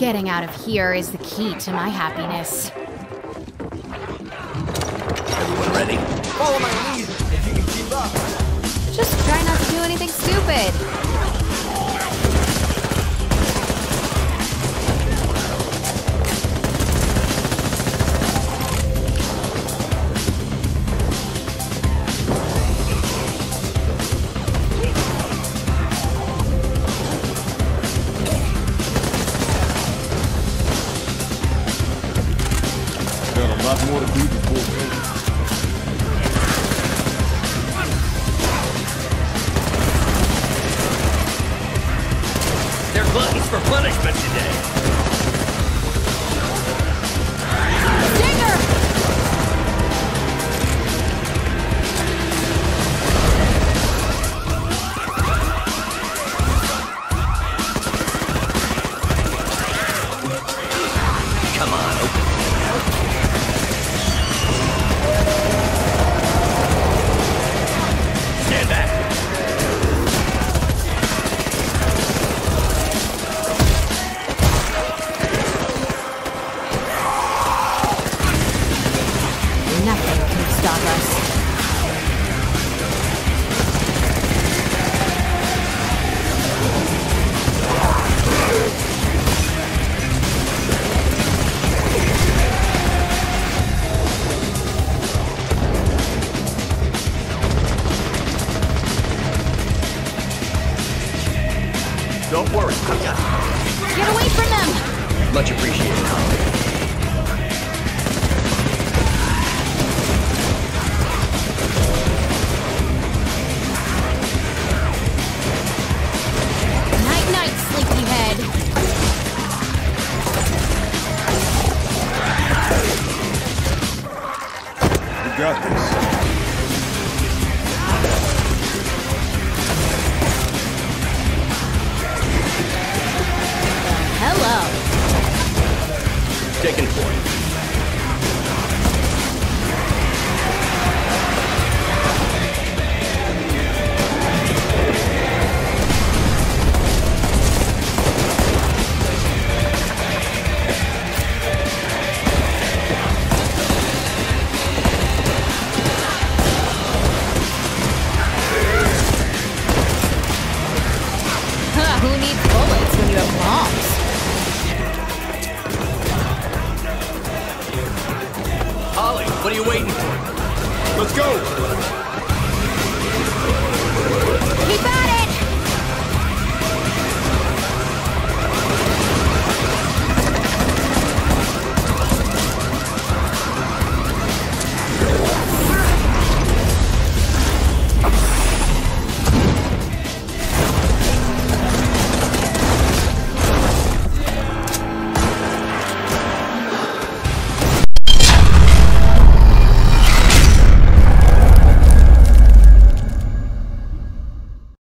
Getting out of here is the key to my happiness. Everyone ready? Follow my lead if you can keep up. Just try not to do anything stupid. Got a lot more to do before we. They're gluttons for punishment today. Stinger! Come on, open. Stand back. Nothing can stop us. Don't worry, I got it. Get away from them! Much appreciated, Holly. Night, night, sleepyhead. We got this. Hello. Taking point. Who needs bullets when you have bombs? Holly, what are you waiting for? Let's go! Keep at